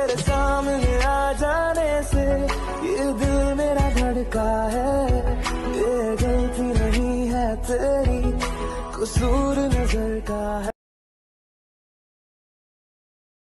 तेरे सामने आ जाने से ये दिल मेरा धड़का है। ये गलती नहीं है तेरी, कसूर नजर का है।